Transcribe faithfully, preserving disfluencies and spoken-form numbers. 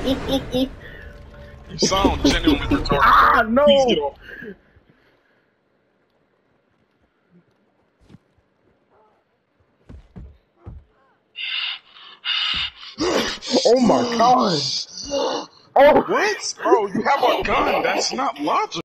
You sound genuinely retarded. Ah, no! Please get off. Oh my god! Oh! What? Bro, you have a gun. That's not logical.